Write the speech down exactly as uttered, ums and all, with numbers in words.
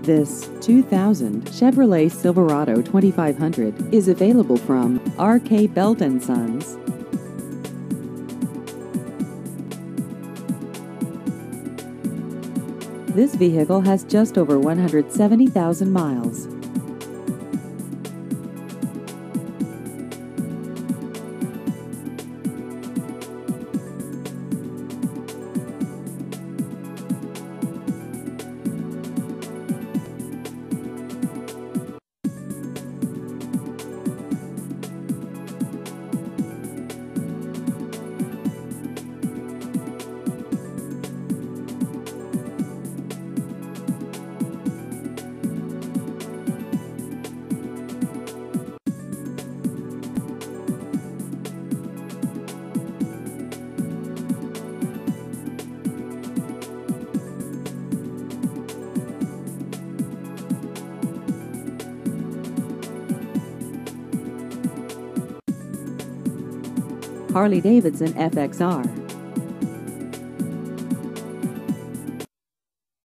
This two thousand Chevrolet Silverado twenty-five hundred is available from R K Belt and Sons. This vehicle has just over one hundred seventy thousand miles. Harley-Davidson F X R.